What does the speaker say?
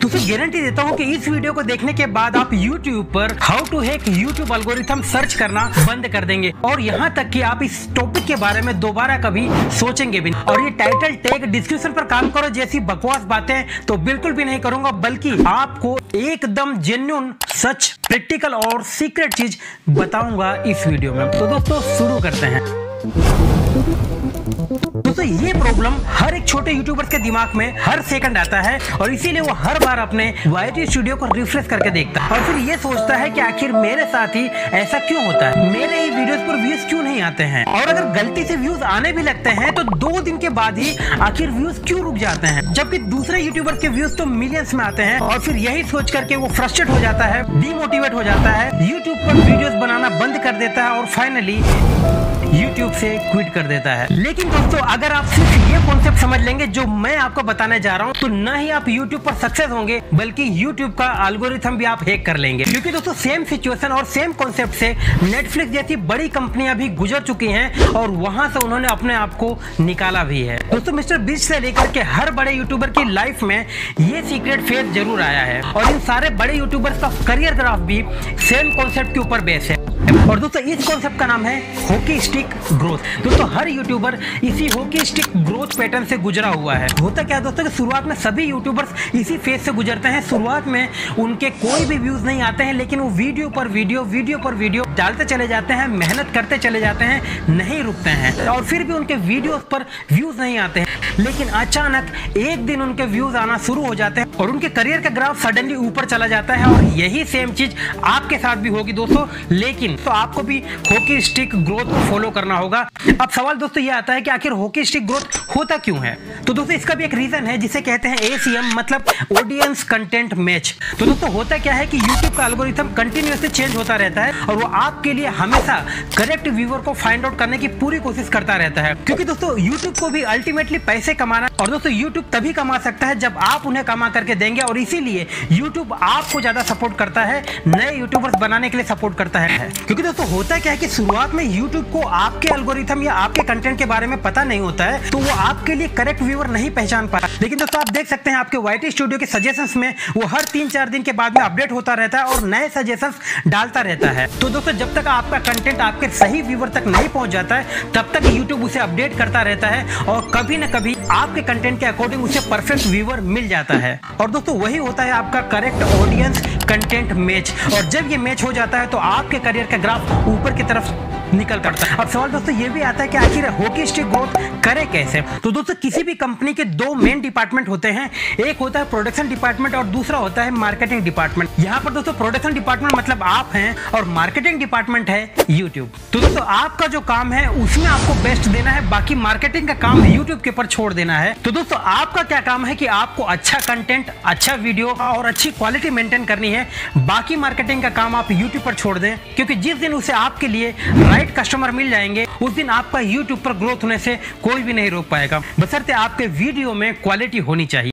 तो गारंटी देता हूँ कि इस वीडियो को देखने के बाद आप YouTube पर how to hack YouTube algorithm search करना बंद कर देंगे और यहाँ तक कि आप इस टॉपिक के बारे में दोबारा कभी सोचेंगे भी नहीं। और ये टाइटल टैग डिस्क्रिप्शन पर काम करो जैसी बकवास बातें तो बिल्कुल भी नहीं करूंगा, बल्कि आपको एकदम जेन्युइन सच प्रैक्टिकल और सीक्रेट चीज बताऊंगा इस वीडियो में। तो दोस्तों शुरू करते हैं। दोस्तों ये प्रॉब्लम हर एक छोटे यूट्यूबर के दिमाग में हर सेकंड आता है और इसीलिए वो हर बार अपने YT स्टूडियो को रिफ्रेश करके देखता है और फिर ये सोचता है कि आखिर मेरे साथ ही ऐसा क्यों होता है, मेरे ही वीडियोस पर व्यूज क्यों नहीं आते हैं, और अगर गलती से व्यूज आने भी लगते हैं तो 2 दिन के बाद ही आखिर व्यूज क्यों रुक जाते हैं, जबकि दूसरे यूट्यूबर के व्यूज तो मिलियंस में आते हैं। और फिर यही सोच करके वो फ्रस्ट्रेट हो जाता है, डिमोटिवेट हो जाता है, यूट्यूब पर वीडियोस बनाना बंद कर देता है और फाइनली YouTube से क्विट कर देता है। लेकिन दोस्तों अगर आप सिर्फ ये कॉन्सेप्ट समझ लेंगे जो मैं आपको बताने जा रहा हूँ तो न ही आप YouTube पर सक्सेस होंगे बल्कि YouTube का एल्गोरिथम भी आप हैक कर लेंगे। क्योंकि दोस्तों सेम सिचुएशन और सेम कॉन्सेप्ट से नेटफ्लिक्स जैसी बड़ी कंपनियां भी गुजर चुकी हैं और वहां से उन्होंने अपने आप को निकाला भी है। दोस्तों मिस्टर बीस्ट से लेकर के हर बड़े यूट्यूबर की लाइफ में ये सीक्रेट फेज जरूर आया है और इन सारे बड़े यूट्यूबर्स का करियर ग्राफ भी सेम कॉन्सेप्ट के ऊपर बेस है। और दोस्तों इस कॉन्सेप्ट का नाम है हॉकी स्टिक ग्रोथ। दोस्तों हर यूट्यूबर इसी हॉकी स्टिक ग्रोथ पैटर्न से गुजरा हुआ है। होता क्या दोस्तों कि शुरुआत में सभी यूट्यूबर्स इसी फेज से गुजरते हैं। शुरुआत में उनके कोई भी व्यूज नहीं आते हैं, लेकिन वो वीडियो पर वीडियो डालते चले जाते हैं, मेहनत करते चले जाते हैं, नहीं रुकते हैं और फिर भी उनके वीडियोस पर व्यूज नहीं आते हैं। लेकिन अचानक एक दिन उनके व्यूज आना शुरू हो जाते हैं और उनके करियर का ग्राफ सडनली ऊपर चला जाता है। और यही सेम चीज आपके साथ भी होगी दोस्तों, लेकिन तो आपको भी हॉकी स्टिक ग्रोथ को फॉलो करना होगा। अब सवाल दोस्तों ये आता है कि आखिर हॉकी स्टिक ग्रोथ होता क्यों है। तो दोस्तों इसका भी एक रीजन है जिसे कहते हैं ACM, मतलब ऑडियंस कंटेंट मैच। तो दोस्तों होता क्या है कि YouTube का एल्गोरिथम कंटिन्यूअसली चेंज होता रहता है और वो आपके लिए हमेशा करेक्ट व्यूअर को फाइंड आउट करने की पूरी कोशिश करता रहता है। क्योंकि दोस्तों YouTube को भी अल्टीमेटली पैसे कमाना और दोस्तों YouTube तभी कमा सकता है जब आप उन्हें कमा करके देंगे और इसीलिए YouTube आपको ज्यादा सपोर्ट करता है, नए यूट्यूबर्स बनाने के लिए सपोर्ट करता है। क्योंकि दोस्तों होता क्या है कि शुरुआत में YouTube को आपके एल्गोरिथम या आपके कंटेंट के बारे में पता नहीं होता है तो वो आपके लिए करेक्ट व्यूअर नहीं पहचान पाता। लेकिन दोस्तों आप देख सकते हैं आपके YT स्टूडियो के सजेशंस में वो हर 3-4 दिन के बाद में अपडेट होता रहता है और नए सजेशंस डालता रहता है। तो दोस्तों जब तक आपका कंटेंट आपके सही व्यूअर तक नहीं पहुंच जाता है तब तक YouTube उसे अपडेट करता रहता है और कभी न कभी आपके कंटेंट के अकॉर्डिंग उसे परफेक्ट व्यूअर मिल जाता है। और दोस्तों वही होता है आपका करेक्ट ऑडियंस कंटेंट मैच। और जब ये मैच हो जाता है तो आपके करियर का ग्राफ ऊपर की तरफ निकल पड़ता है। अब सवाल दोस्तों ये भी आता है कि आखिर हॉकी स्टिक ग्रोथ करे कैसे। तो दोस्तों किसी भी कंपनी के 2 मेन डिपार्टमेंट होते हैं, एक होता है प्रोडक्शन डिपार्टमेंट और दूसरा होता है मार्केटिंग डिपार्टमेंट। यहाँ पर दोस्तों प्रोडक्शन डिपार्टमेंट मतलब आप हैं और मार्केटिंग डिपार्टमेंट है यूट्यूब। तो दोस्तों आपका जो काम है उसमें आपको बेस्ट देना है, बाकी मार्केटिंग का काम यूट्यूब के ऊपर छोड़ देना है। तो दोस्तों आपका क्या काम है कि आपको अच्छा कंटेंट, अच्छा वीडियो और अच्छी क्वालिटी मेंटेन करनी है। बाकी मार्केटिंग का काम आप यूट्यूब पर छोड़ दें, क्योंकि जिस दिन उसे आपके लिए कस्टमर मिल जाएंगे उस दिन आपका YouTube पर ग्रोथ होने से कोई भी नहीं रोक पाएगा, बशर्ते आपके वीडियो में क्वालिटी होनी चाहिए।